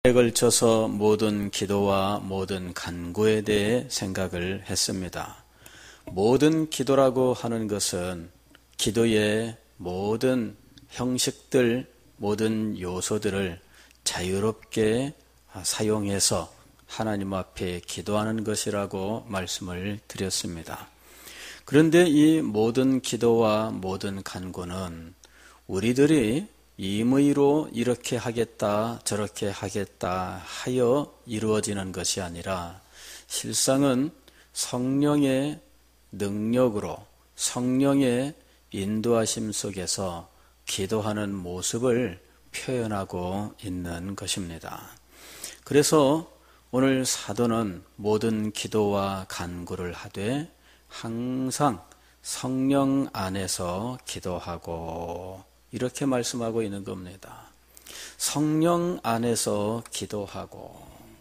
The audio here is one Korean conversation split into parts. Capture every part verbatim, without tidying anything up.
에 걸쳐서 모든 기도와 모든 간구에 대해 생각을 했습니다. 모든 기도라고 하는 것은 기도의 모든 형식들, 모든 요소들을 자유롭게 사용해서 하나님 앞에 기도하는 것이라고 말씀을 드렸습니다. 그런데 이 모든 기도와 모든 간구는 우리들이 임의로 이렇게 하겠다 저렇게 하겠다 하여 이루어지는 것이 아니라 실상은 성령의 능력으로 성령의 인도하심 속에서 기도하는 모습을 표현하고 있는 것입니다. 그래서 오늘 사도는 모든 기도와 간구를 하되 항상 성령 안에서 기도하고 이렇게 말씀하고 있는 겁니다. 성령 안에서 기도하고.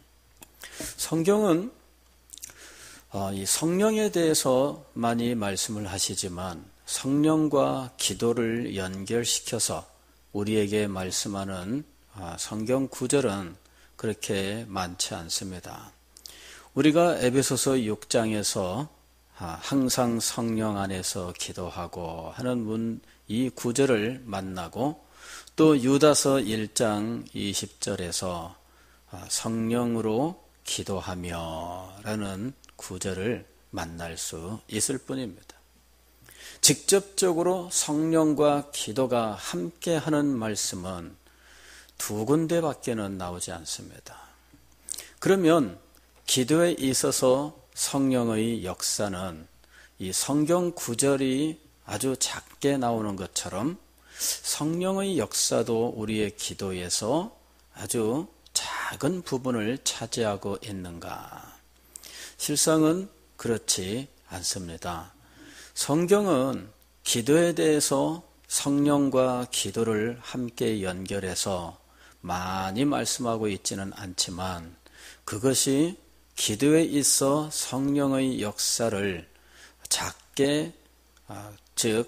성경은 이 성령에 대해서 많이 말씀을 하시지만 성령과 기도를 연결시켜서 우리에게 말씀하는 성경 구절은 그렇게 많지 않습니다. 우리가 에베소서 육 장에서 항상 성령 안에서 기도하고 하는 문, 이 구절을 만나고 또 유다서 일 장 이십 절에서 성령으로 기도하며 라는 구절을 만날 수 있을 뿐입니다. 직접적으로 성령과 기도가 함께하는 말씀은 두 군데밖에는 나오지 않습니다. 그러면 기도에 있어서 성령의 역사는 이 성경 구절이 아주 작게 나오는 것처럼 성령의 역사도 우리의 기도에서 아주 작은 부분을 차지하고 있는가? 실상은 그렇지 않습니다. 성경은 기도에 대해서 성령과 기도를 함께 연결해서 많이 말씀하고 있지는 않지만 그것이 기도에 있어 성령의 역사를 작게 즉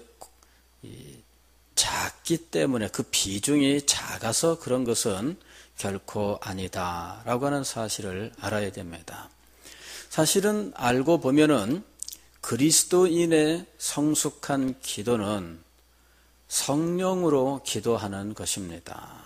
작기 때문에 그 비중이 작아서 그런 것은 결코 아니다라고 하는 사실을 알아야 됩니다. 사실은 알고 보면은 그리스도인의 성숙한 기도는 성령으로 기도하는 것입니다.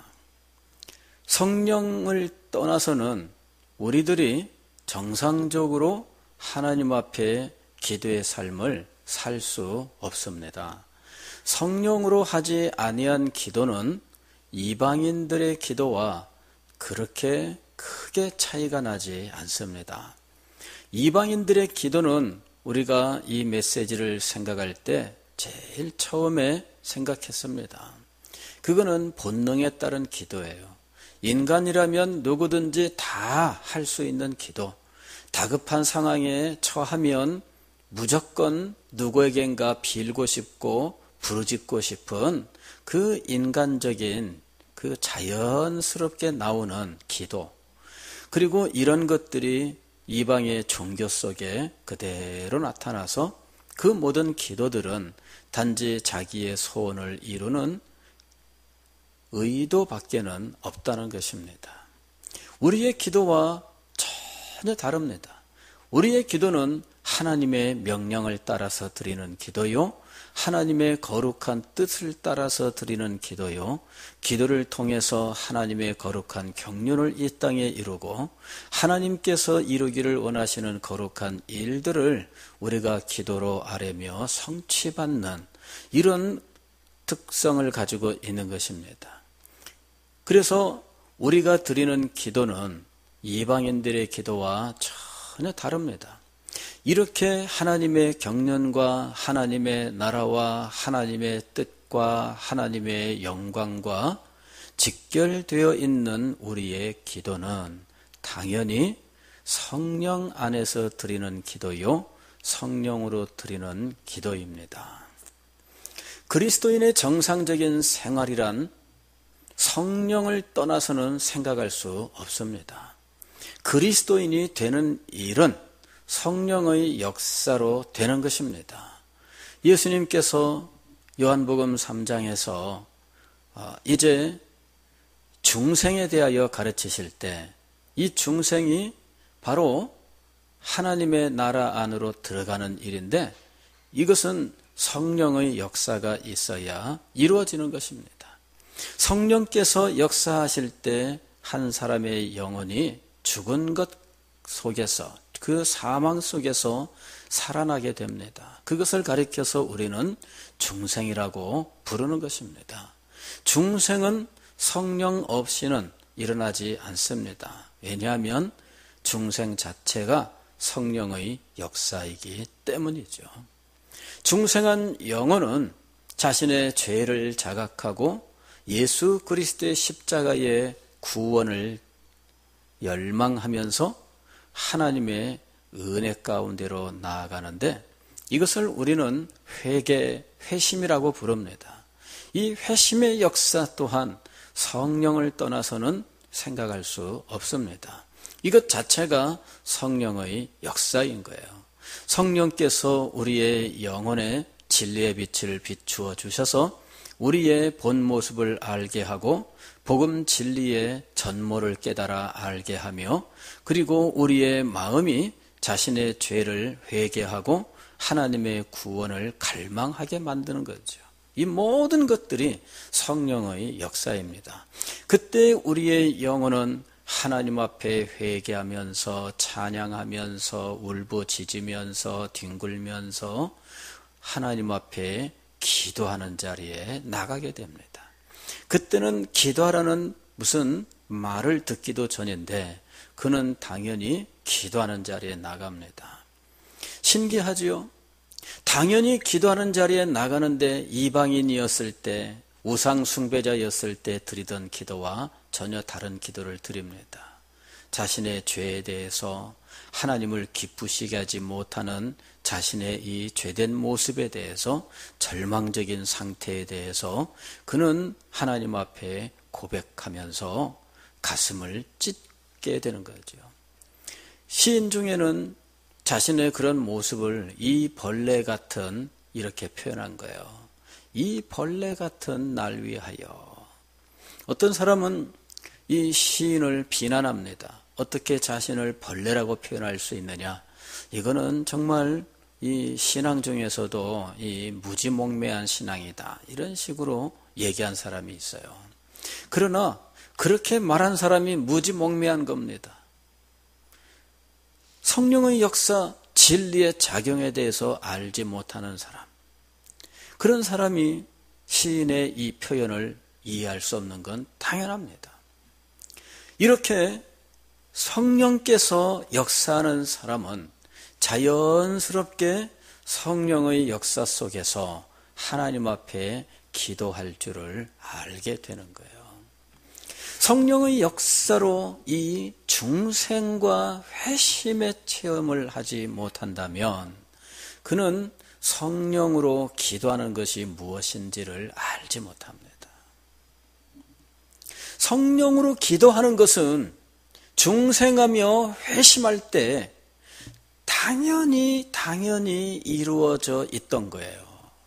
성령을 떠나서는 우리들이 정상적으로 하나님 앞에 기도의 삶을 살 수 없습니다. 성령으로 하지 아니한 기도는 이방인들의 기도와 그렇게 크게 차이가 나지 않습니다. 이방인들의 기도는 우리가 이 메시지를 생각할 때 제일 처음에 생각했습니다. 그거는 본능에 따른 기도예요. 인간이라면 누구든지 다 할 수 있는 기도, 다급한 상황에 처하면 무조건 누구에겐가 빌고 싶고 부르짖고 싶은 그 인간적인 그 자연스럽게 나오는 기도, 그리고 이런 것들이 이방의 종교 속에 그대로 나타나서 그 모든 기도들은 단지 자기의 소원을 이루는 의도밖에는 없다는 것입니다. 우리의 기도와 전혀 다릅니다. 우리의 기도는 하나님의 명령을 따라서 드리는 기도요, 하나님의 거룩한 뜻을 따라서 드리는 기도요, 기도를 통해서 하나님의 거룩한 경륜을 이 땅에 이루고 하나님께서 이루기를 원하시는 거룩한 일들을 우리가 기도로 아뢰며 성취받는 이런 특성을 가지고 있는 것입니다. 그래서 우리가 드리는 기도는 이방인들의 기도와 전혀 다릅니다. 이렇게 하나님의 경륜과 하나님의 나라와 하나님의 뜻과 하나님의 영광과 직결되어 있는 우리의 기도는 당연히 성령 안에서 드리는 기도요, 성령으로 드리는 기도입니다. 그리스도인의 정상적인 생활이란 성령을 떠나서는 생각할 수 없습니다. 그리스도인이 되는 일은 성령의 역사로 되는 것입니다. 예수님께서 요한복음 삼 장에서 이제 중생에 대하여 가르치실 때 이 중생이 바로 하나님의 나라 안으로 들어가는 일인데 이것은 성령의 역사가 있어야 이루어지는 것입니다. 성령께서 역사하실 때 한 사람의 영혼이 죽은 것 속에서 그 사망 속에서 살아나게 됩니다. 그것을 가리켜서 우리는 중생이라고 부르는 것입니다. 중생은 성령 없이는 일어나지 않습니다. 왜냐하면 중생 자체가 성령의 역사이기 때문이죠. 중생한 영혼은 자신의 죄를 자각하고 예수 그리스도의 십자가의 구원을 열망하면서 하나님의 은혜 가운데로 나아가는데 이것을 우리는 회개, 회심이라고 부릅니다. 이 회심의 역사 또한 성령을 떠나서는 생각할 수 없습니다. 이것 자체가 성령의 역사인 거예요. 성령께서 우리의 영혼에 진리의 빛을 비추어 주셔서 우리의 본 모습을 알게 하고 복음 진리의 전모를 깨달아 알게 하며 그리고 우리의 마음이 자신의 죄를 회개하고 하나님의 구원을 갈망하게 만드는 거죠. 이 모든 것들이 성령의 역사입니다. 그때 우리의 영혼은 하나님 앞에 회개하면서 찬양하면서 울부짖으면서 뒹굴면서 하나님 앞에 기도하는 자리에 나가게 됩니다. 그때는 기도하라는 무슨 말을 듣기도 전인데 그는 당연히 기도하는 자리에 나갑니다. 신기하지요? 당연히 기도하는 자리에 나가는데 이방인이었을 때 우상 숭배자였을 때 드리던 기도와 전혀 다른 기도를 드립니다. 자신의 죄에 대해서 하나님을 기쁘시게 하지 못하는 자신의 이 죄된 모습에 대해서 절망적인 상태에 대해서 그는 하나님 앞에 고백하면서 가슴을 찢게 되는 거죠. 시인 중에는 자신의 그런 모습을 이 벌레 같은 이렇게 표현한 거예요. 이 벌레 같은 날 위하여. 어떤 사람은 이 시인을 비난합니다. 어떻게 자신을 벌레라고 표현할 수 있느냐? 이거는 정말 이 신앙 중에서도 이 무지몽매한 신앙이다. 이런 식으로 얘기한 사람이 있어요. 그러나 그렇게 말한 사람이 무지몽매한 겁니다. 성령의 역사, 진리의 작용에 대해서 알지 못하는 사람. 그런 사람이 시인의 이 표현을 이해할 수 없는 건 당연합니다. 이렇게 성령께서 역사하는 사람은 자연스럽게 성령의 역사 속에서 하나님 앞에 기도할 줄을 알게 되는 거예요. 성령의 역사로 이 중생과 회심의 체험을 하지 못한다면 그는 성령으로 기도하는 것이 무엇인지를 알지 못합니다. 성령으로 기도하는 것은 중생하며 회심할 때 당연히 당연히 이루어져 있던 거예요.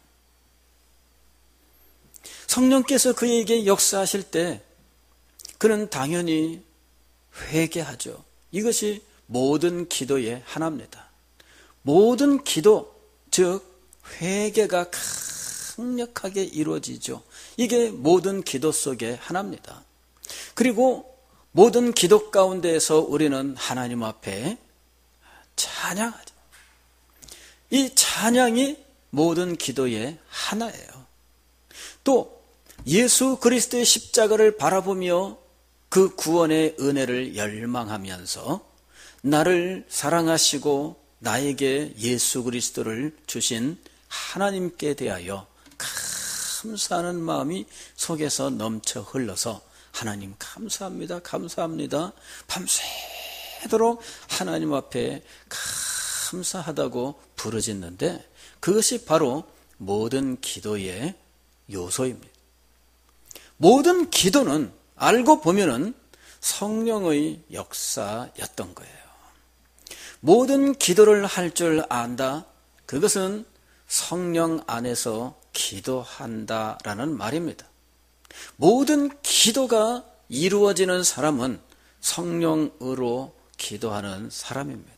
성령께서 그에게 역사하실 때 그는 당연히 회개하죠. 이것이 모든 기도의 하나입니다. 모든 기도, 즉 회개가 강력하게 이루어지죠. 이게 모든 기도 속의 하나입니다. 그리고 모든 기도 가운데에서 우리는 하나님 앞에 찬양하죠. 이 찬양이 모든 기도의 하나예요. 또 예수 그리스도의 십자가를 바라보며 그 구원의 은혜를 열망하면서 나를 사랑하시고 나에게 예수 그리스도를 주신 하나님께 대하여 감사하는 마음이 속에서 넘쳐 흘러서 하나님 감사합니다, 감사합니다. 밤새도록 하나님 앞에 감사하다고 부르짖는데 그것이 바로 모든 기도의 요소입니다. 모든 기도는 알고 보면은 성령의 역사였던 거예요. 모든 기도를 할 줄 안다. 그것은 성령 안에서 기도한다라는 말입니다. 모든 기도가 이루어지는 사람은 성령으로 기도하는 사람입니다.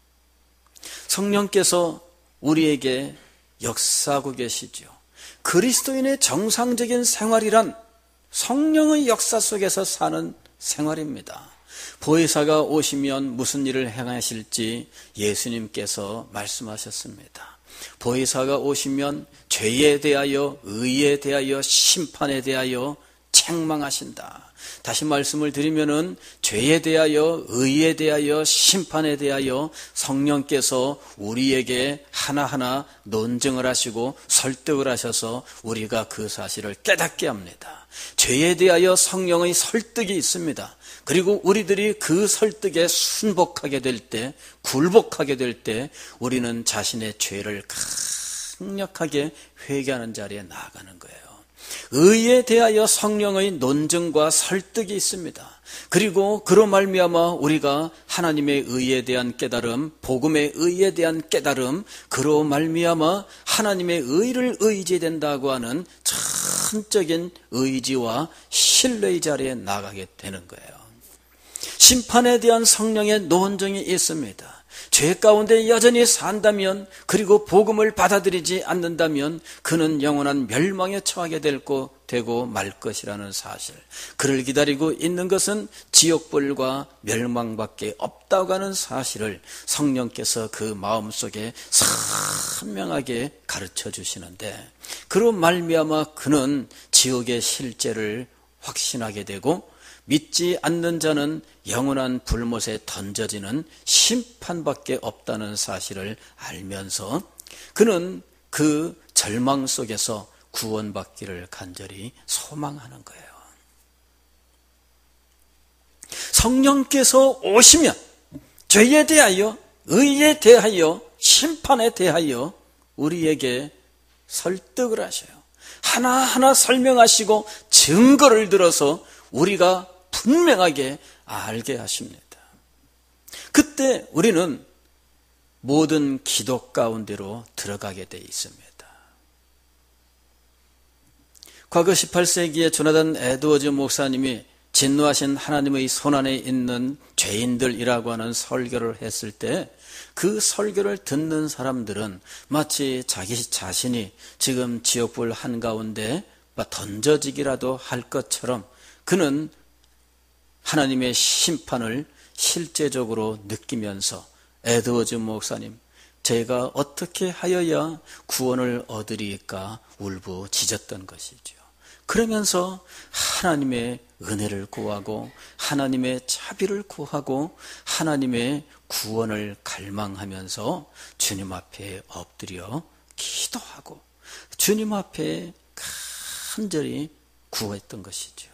성령께서 우리에게 역사하고 계시죠. 그리스도인의 정상적인 생활이란 성령의 역사 속에서 사는 생활입니다. 보혜사가 오시면 무슨 일을 행하실지 예수님께서 말씀하셨습니다. 보혜사가 오시면 죄에 대하여, 의에 대하여, 심판에 대하여 책망하신다. 다시 말씀을 드리면은 죄에 대하여, 의에 대하여, 심판에 대하여 성령께서 우리에게 하나하나 논증을 하시고 설득을 하셔서 우리가 그 사실을 깨닫게 합니다. 죄에 대하여 성령의 설득이 있습니다. 그리고 우리들이 그 설득에 순복하게 될 때, 굴복하게 될 때 우리는 자신의 죄를 강력하게 회개하는 자리에 나아가는 거예요. 의에 대하여 성령의 논증과 설득이 있습니다. 그리고 그로 말미암아 우리가 하나님의 의에 대한 깨달음, 복음의 의에 대한 깨달음, 그로 말미암아 하나님의 의를 의지된다고 하는 전적인 의지와 신뢰의 자리에 나가게 되는 거예요. 심판에 대한 성령의 논증이 있습니다. 죄 가운데 여전히 산다면, 그리고 복음을 받아들이지 않는다면 그는 영원한 멸망에 처하게 되고 말 것이라는 사실, 그를 기다리고 있는 것은 지옥불과 멸망밖에 없다고 하는 사실을 성령께서 그 마음속에 선명하게 가르쳐 주시는데, 그로 말미암아 그는 지옥의 실제를 확신하게 되고 믿지 않는 자는 영원한 불못에 던져지는 심판밖에 없다는 사실을 알면서 그는 그 절망 속에서 구원받기를 간절히 소망하는 거예요. 성령께서 오시면 죄에 대하여, 의에 대하여, 심판에 대하여 우리에게 설득을 하셔요. 하나하나 설명하시고 증거를 들어서 우리가 분명하게 알게 하십니다. 그때 우리는 모든 기도 가운데로 들어가게 돼 있습니다. 과거 십팔 세기에 조나단 에드워즈 목사님이 진노하신 하나님의 손안에 있는 죄인들이라고 하는 설교를 했을 때 그 설교를 듣는 사람들은 마치 자기 자신이 지금 지옥불 한가운데 던져지기라도 할 것처럼 그는 하나님의 심판을 실제적으로 느끼면서 에드워즈 목사님, 제가 어떻게 하여야 구원을 얻으리까 울부짖었던 것이죠. 그러면서 하나님의 은혜를 구하고 하나님의 자비를 구하고 하나님의 구원을 갈망하면서 주님 앞에 엎드려 기도하고 주님 앞에 간절히 구했던 것이죠.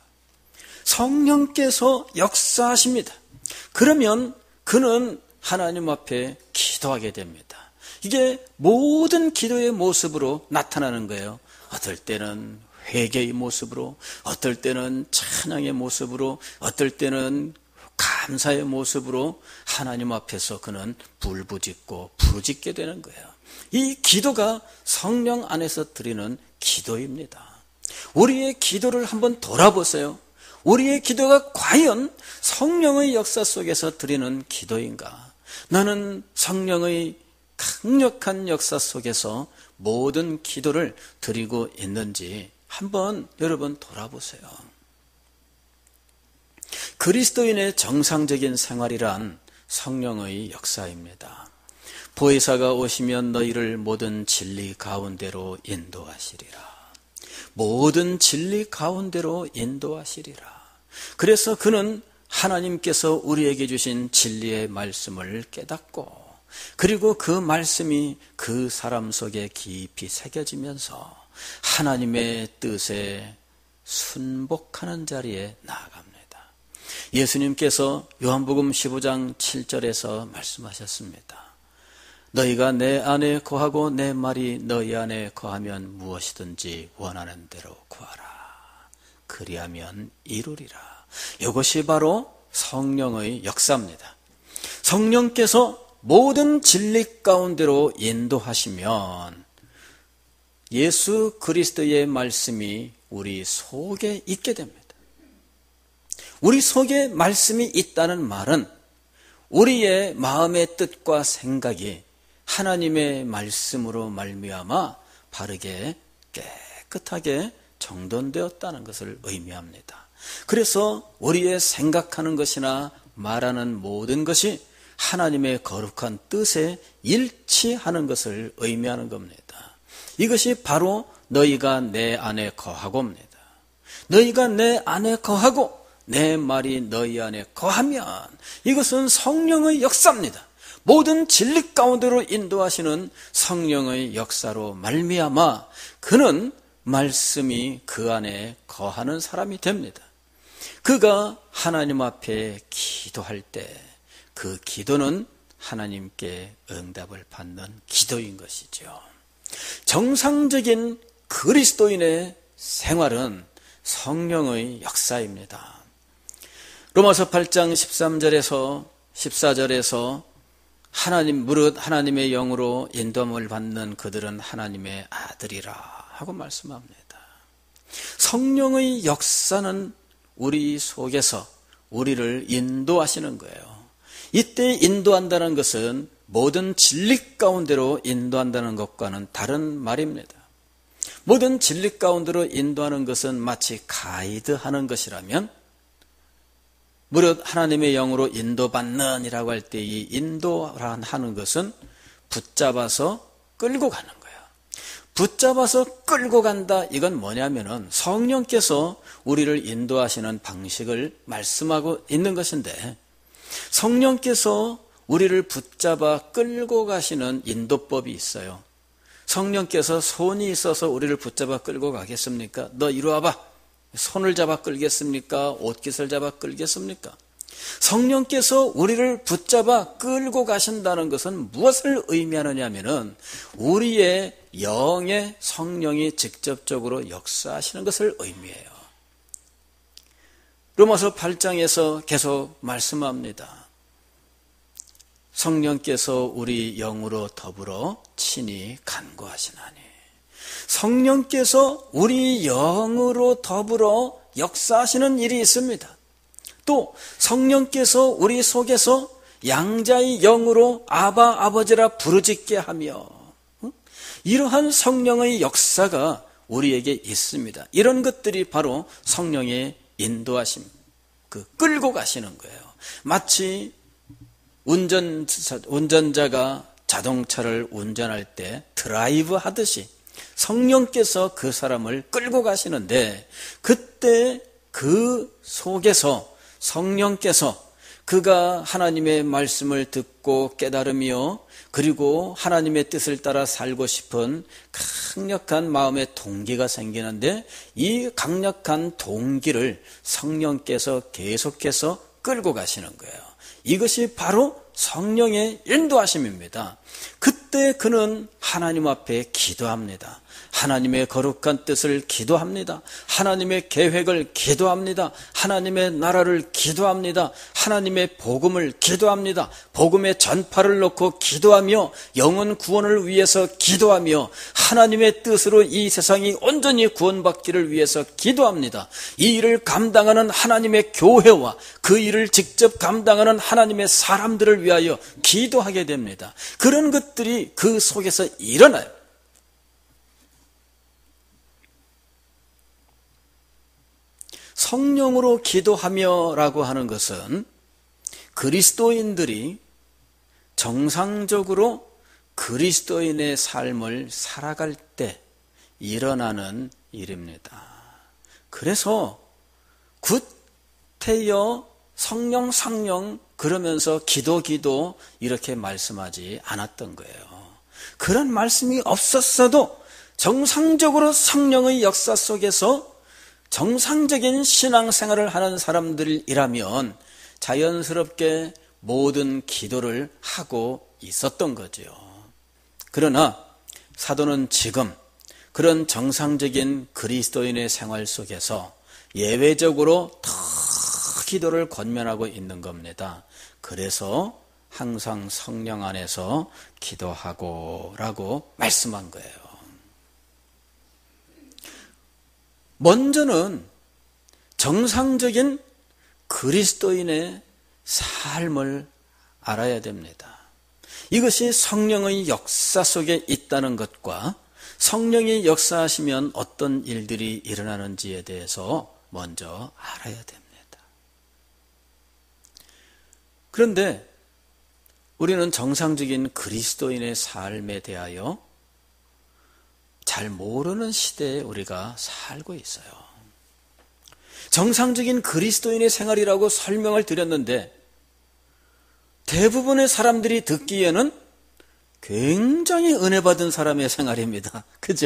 성령께서 역사하십니다. 그러면 그는 하나님 앞에 기도하게 됩니다. 이게 모든 기도의 모습으로 나타나는 거예요. 어떨 때는 회개의 모습으로, 어떨 때는 찬양의 모습으로, 어떨 때는 감사의 모습으로 하나님 앞에서 그는 불부짖고 부르짖게 되는 거예요. 이 기도가 성령 안에서 드리는 기도입니다. 우리의 기도를 한번 돌아보세요. 우리의 기도가 과연 성령의 역사 속에서 드리는 기도인가? 나는 성령의 강력한 역사 속에서 모든 기도를 드리고 있는지 한번 여러분 돌아보세요. 그리스도인의 정상적인 생활이란 성령의 역사입니다. 보혜사가 오시면 너희를 모든 진리 가운데로 인도하시리라. 모든 진리 가운데로 인도하시리라. 그래서 그는 하나님께서 우리에게 주신 진리의 말씀을 깨닫고, 그리고 그 말씀이 그 사람 속에 깊이 새겨지면서 하나님의 뜻에 순복하는 자리에 나아갑니다. 예수님께서 요한복음 십오 장 칠 절에서 말씀하셨습니다. 너희가 내 안에 거하고 내 말이 너희 안에 거하면 무엇이든지 원하는 대로 구하라. 그리하면 이루리라. 이것이 바로 성령의 역사입니다. 성령께서 모든 진리 가운데로 인도하시면 예수 그리스도의 말씀이 우리 속에 있게 됩니다. 우리 속에 말씀이 있다는 말은 우리의 마음의 뜻과 생각이 하나님의 말씀으로 말미암아 바르게 깨끗하게 정돈되었다는 것을 의미합니다. 그래서 우리의 생각하는 것이나 말하는 모든 것이 하나님의 거룩한 뜻에 일치하는 것을 의미하는 겁니다. 이것이 바로 너희가 내 안에 거하고입니다. 너희가 내 안에 거하고 내 말이 너희 안에 거하면 이것은 성령의 역사입니다. 모든 진리 가운데로 인도하시는 성령의 역사로 말미암아 그는 말씀이 그 안에 거하는 사람이 됩니다. 그가 하나님 앞에 기도할 때 그 기도는 하나님께 응답을 받는 기도인 것이죠. 정상적인 그리스도인의 생활은 성령의 역사입니다. 로마서 팔 장 십삼 절에서 십사 절에서 하나님 무릇 하나님의 영으로 인도함을 받는 그들은 하나님의 아들이라 하고 말씀합니다. 성령의 역사는 우리 속에서 우리를 인도하시는 거예요. 이때 인도한다는 것은 모든 진리 가운데로 인도한다는 것과는 다른 말입니다. 모든 진리 가운데로 인도하는 것은 마치 가이드하는 것이라면 무릇 하나님의 영으로 인도받는 이라고 할 때 이 인도하는 것은 붙잡아서 끌고 가는 거예요. 붙잡아서 끌고 간다, 이건 뭐냐면은 성령께서 우리를 인도하시는 방식을 말씀하고 있는 것인데, 성령께서 우리를 붙잡아 끌고 가시는 인도법이 있어요. 성령께서 손이 있어서 우리를 붙잡아 끌고 가겠습니까? 너 이리 와봐. 손을 잡아 끌겠습니까? 옷깃을 잡아 끌겠습니까? 성령께서 우리를 붙잡아 끌고 가신다는 것은 무엇을 의미하느냐 하면은 우리의 영의 성령이 직접적으로 역사하시는 것을 의미해요. 로마서 팔 장에서 계속 말씀합니다. 성령께서 우리 영으로 더불어 친히 간구하시나니, 성령께서 우리 영으로 더불어 역사하시는 일이 있습니다. 또 성령께서 우리 속에서 양자의 영으로 아바 아버지라 부르짖게 하며, 이러한 성령의 역사가 우리에게 있습니다. 이런 것들이 바로 성령의 인도하심, 그 끌고 가시는 거예요. 마치 운전, 운전자가 자동차를 운전할 때 드라이브 하듯이 성령께서 그 사람을 끌고 가시는데, 그때 그 속에서 성령께서 그가 하나님의 말씀을 듣고 깨달으며 그리고 하나님의 뜻을 따라 살고 싶은 강력한 마음의 동기가 생기는데, 이 강력한 동기를 성령께서 계속해서 끌고 가시는 거예요. 이것이 바로 성령의 인도하심입니다. 그때 그는 하나님 앞에 기도합니다. 하나님의 거룩한 뜻을 기도합니다. 하나님의 계획을 기도합니다. 하나님의 나라를 기도합니다. 하나님의 복음을 기도합니다. 복음의 전파를 놓고 기도하며 영혼 구원을 위해서 기도하며 하나님의 뜻으로 이 세상이 온전히 구원받기를 위해서 기도합니다. 이 일을 감당하는 하나님의 교회와 그 일을 직접 감당하는 하나님의 사람들을 위하여 기도하게 됩니다. 그런 것들이 그 속에서 일어나요. 성령으로 기도하며 라고 하는 것은 그리스도인들이 정상적으로 그리스도인의 삶을 살아갈 때 일어나는 일입니다. 그래서 구태여 성령 성령 그러면서 기도 기도 이렇게 말씀하지 않았던 거예요. 그런 말씀이 없었어도 정상적으로 성령의 역사 속에서 정상적인 신앙생활을 하는 사람들이라면 자연스럽게 모든 기도를 하고 있었던 거죠. 그러나 사도는 지금 그런 정상적인 그리스도인의 생활 속에서 예외적으로 더 기도를 권면하고 있는 겁니다. 그래서 항상 성령 안에서 기도하고 라고 말씀한 거예요. 먼저는 정상적인 그리스도인의 삶을 알아야 됩니다. 이것이 성령의 역사 속에 있다는 것과 성령이 역사하시면 어떤 일들이 일어나는지에 대해서 먼저 알아야 됩니다. 그런데 우리는 정상적인 그리스도인의 삶에 대하여 잘 모르는 시대에 우리가 살고 있어요. 정상적인 그리스도인의 생활이라고 설명을 드렸는데 대부분의 사람들이 듣기에는 굉장히 은혜 받은 사람의 생활입니다. 그죠?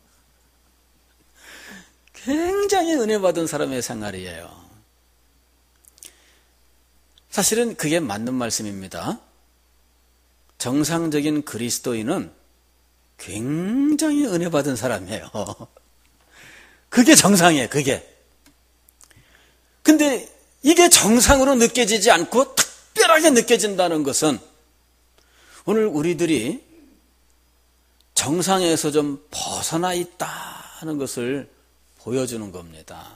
굉장히 은혜 받은 사람의 생활이에요. 사실은 그게 맞는 말씀입니다. 정상적인 그리스도인은 굉장히 은혜 받은 사람이에요. 그게 정상이에요, 그게. 근데 이게 정상으로 느껴지지 않고 특별하게 느껴진다는 것은 오늘 우리들이 정상에서 좀 벗어나 있다는 것을 보여주는 겁니다.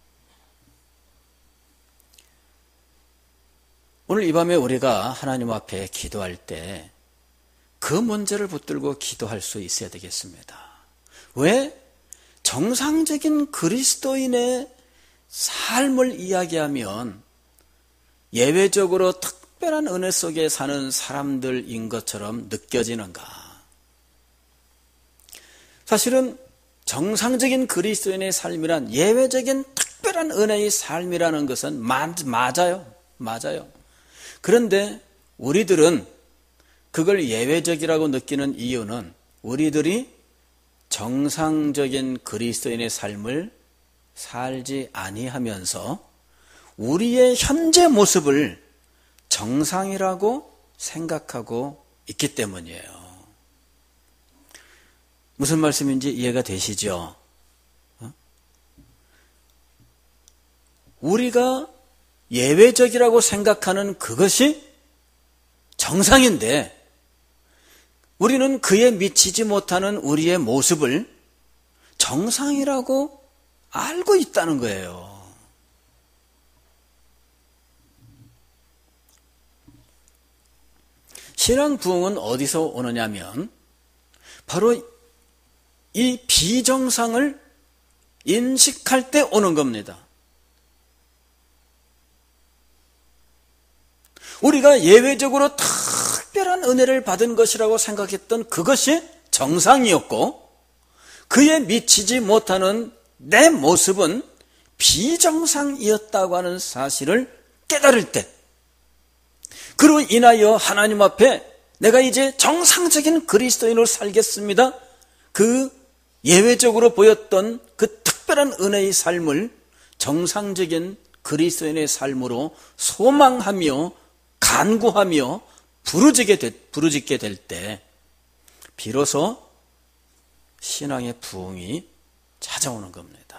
오늘 이 밤에 우리가 하나님 앞에 기도할 때 그 문제를 붙들고 기도할 수 있어야 되겠습니다. 왜? 정상적인 그리스도인의 삶을 이야기하면 예외적으로 특별한 은혜 속에 사는 사람들인 것처럼 느껴지는가? 사실은 정상적인 그리스도인의 삶이란 예외적인 특별한 은혜의 삶이라는 것은 맞아요. 맞아요. 그런데 우리들은 그걸 예외적이라고 느끼는 이유는 우리들이 정상적인 그리스도인의 삶을 살지 아니하면서 우리의 현재 모습을 정상이라고 생각하고 있기 때문이에요. 무슨 말씀인지 이해가 되시죠? 우리가 예외적이라고 생각하는 그것이 정상인데 우리는 그에 미치지 못하는 우리의 모습을 정상이라고 알고 있다는 거예요. 신앙 부흥은 어디서 오느냐면 바로 이 비정상을 인식할 때 오는 겁니다. 우리가 예외적으로 특별한 은혜를 받은 것이라고 생각했던 그것이 정상이었고 그에 미치지 못하는 내 모습은 비정상이었다고 하는 사실을 깨달을 때 그로 인하여 하나님 앞에 내가 이제 정상적인 그리스도인으로 살겠습니다. 그 예외적으로 보였던 그 특별한 은혜의 삶을 정상적인 그리스도인의 삶으로 소망하며 간구하며 부르짖게, 되, 부르짖게 될 때 비로소 신앙의 부흥이 찾아오는 겁니다.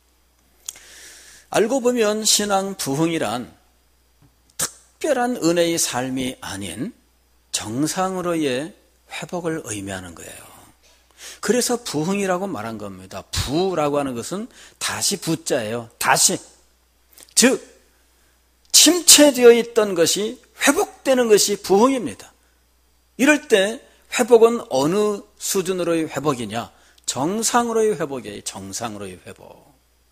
알고 보면 신앙 부흥이란 특별한 은혜의 삶이 아닌 정상으로의 회복을 의미하는 거예요. 그래서 부흥이라고 말한 겁니다. 부라고 하는 것은 다시 부자예요. 다시. 즉 침체되어 있던 것이 회복되는 것이 부흥입니다. 이럴 때 회복은 어느 수준으로의 회복이냐? 정상으로의 회복이에요. 정상으로의 회복.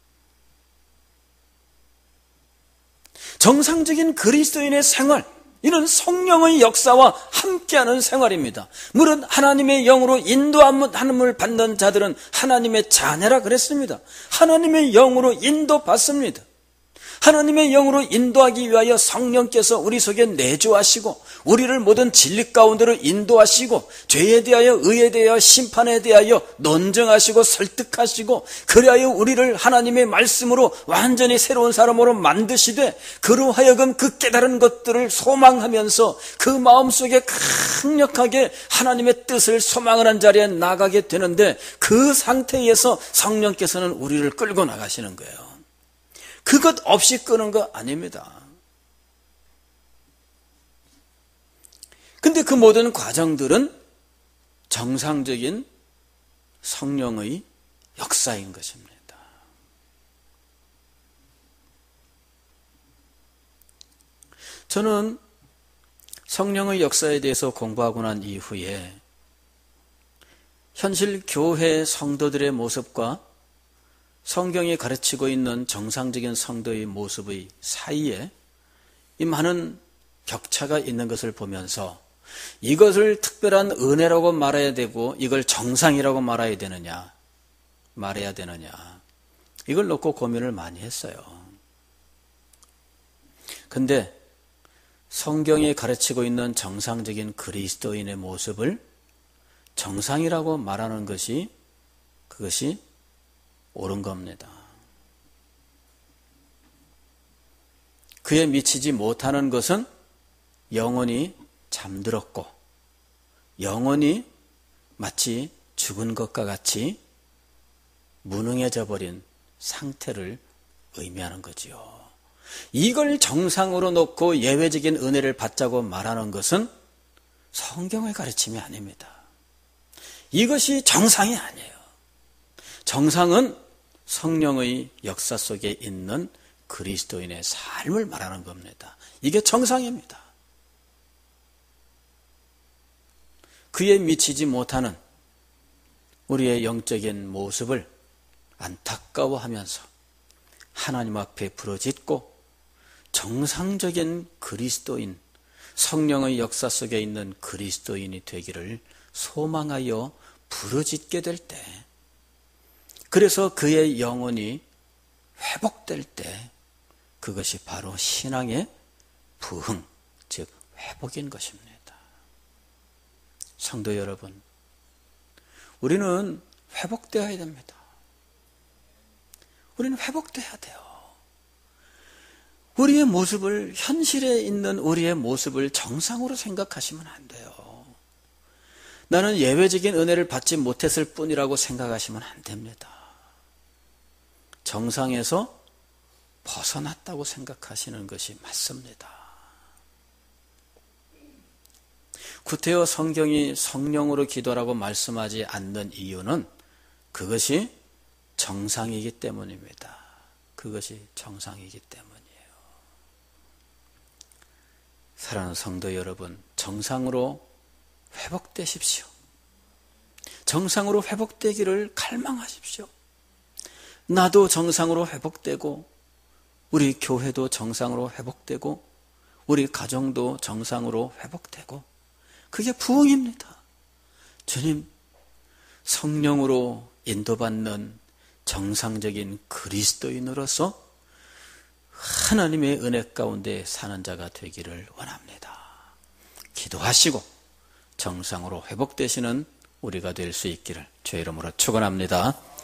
정상적인 그리스도인의 생활, 이는 성령의 역사와 함께하는 생활입니다. 물론 하나님의 영으로 인도함을 받는 자들은 하나님의 자녀라 그랬습니다. 하나님의 영으로 인도받습니다. 하나님의 영으로 인도하기 위하여 성령께서 우리 속에 내주하시고 우리를 모든 진리 가운데로 인도하시고 죄에 대하여 의에 대하여 심판에 대하여 논증하시고 설득하시고 그리하여 우리를 하나님의 말씀으로 완전히 새로운 사람으로 만드시되 그로 하여금 그 깨달은 것들을 소망하면서 그 마음속에 강력하게 하나님의 뜻을 소망하는 자리에 나가게 되는데 그 상태에서 성령께서는 우리를 끌고 나가시는 거예요. 그것 없이 끄는 거 아닙니다. 근데 그 모든 과정들은 정상적인 성령의 역사인 것입니다. 저는 성령의 역사에 대해서 공부하고 난 이후에 현실 교회 성도들의 모습과 성경이 가르치고 있는 정상적인 성도의 모습의 사이에 이 많은 격차가 있는 것을 보면서 이것을 특별한 은혜라고 말해야 되고 이걸 정상이라고 말해야 되느냐 말해야 되느냐 이걸 놓고 고민을 많이 했어요. 근데 성경이 가르치고 있는 정상적인 그리스도인의 모습을 정상이라고 말하는 것이 그것이 옳은 겁니다. 그에 미치지 못하는 것은 영혼이 잠들었고 영혼이 마치 죽은 것과 같이 무능해져 버린 상태를 의미하는 거지요. 이걸 정상으로 놓고 예외적인 은혜를 받자고 말하는 것은 성경의 가르침이 아닙니다. 이것이 정상이 아니에요. 정상은 성령의 역사 속에 있는 그리스도인의 삶을 말하는 겁니다. 이게 정상입니다. 그에 미치지 못하는 우리의 영적인 모습을 안타까워하면서 하나님 앞에 부르짖고 정상적인 그리스도인, 성령의 역사 속에 있는 그리스도인이 되기를 소망하여 부르짖게 될 때, 그래서 그의 영혼이 회복될 때 그것이 바로 신앙의 부흥, 즉 회복인 것입니다. 성도 여러분, 우리는 회복되어야 됩니다. 우리는 회복돼야 돼요. 우리의 모습을, 현실에 있는 우리의 모습을 정상으로 생각하시면 안 돼요. 나는 예외적인 은혜를 받지 못했을 뿐이라고 생각하시면 안 됩니다. 정상에서 벗어났다고 생각하시는 것이 맞습니다. 구태여 성경이 성령으로 기도라고 말씀하지 않는 이유는 그것이 정상이기 때문입니다. 그것이 정상이기 때문이에요. 사랑하는 성도 여러분, 정상으로 회복되십시오. 정상으로 회복되기를 갈망하십시오. 나도 정상으로 회복되고 우리 교회도 정상으로 회복되고 우리 가정도 정상으로 회복되고 그게 부흥입니다. 주님, 성령으로 인도받는 정상적인 그리스도인으로서 하나님의 은혜 가운데 사는 자가 되기를 원합니다. 기도하시고 정상으로 회복되시는 우리가 될 수 있기를 주의 이름으로 축원합니다.